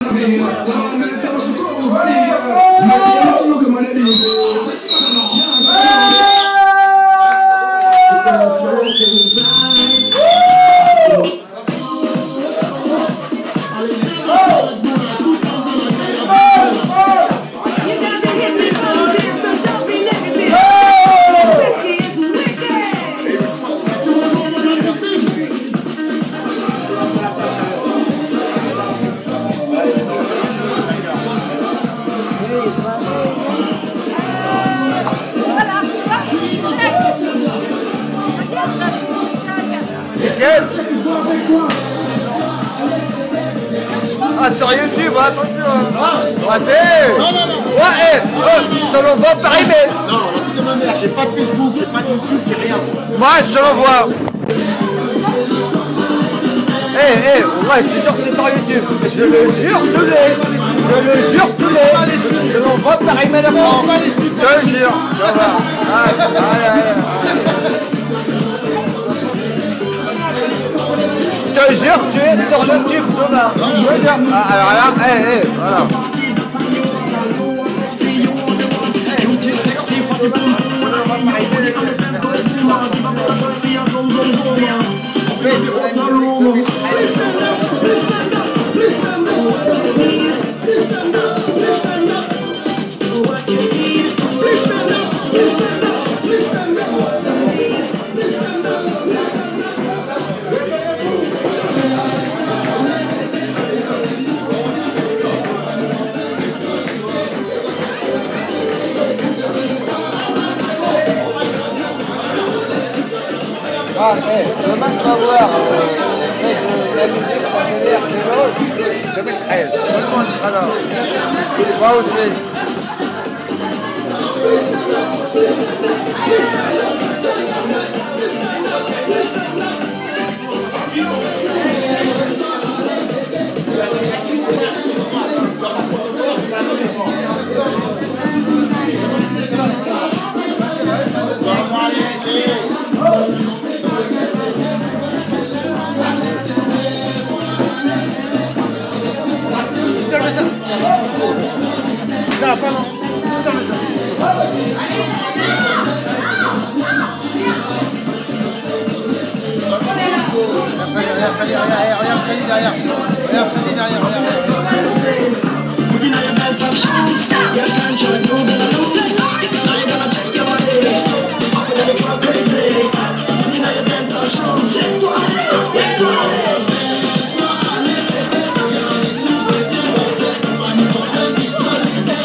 Ah, sur YouTube, attention. Ah, c'est... Ouais, je te l'envoie par email. Non, la fille de ma mère, j'ai pas de Facebook, j'ai pas de YouTube, j'ai rien. Moi, je te l'envoie. Ouais, je te jure que c'est sur YouTube. Je le jure, je l'ai. Je le jure, je l'ai. Je l'envoie par email à moi. Je te jure. Ça va. Allez. Je te jure, tu es sur YouTube demain. Je te jure. Alors là, voilà. Ah, demain tu vas voir la musique partenaire des loges 2013. Tout le monde sera là. Moi aussi.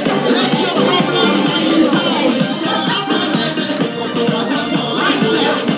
Yeah.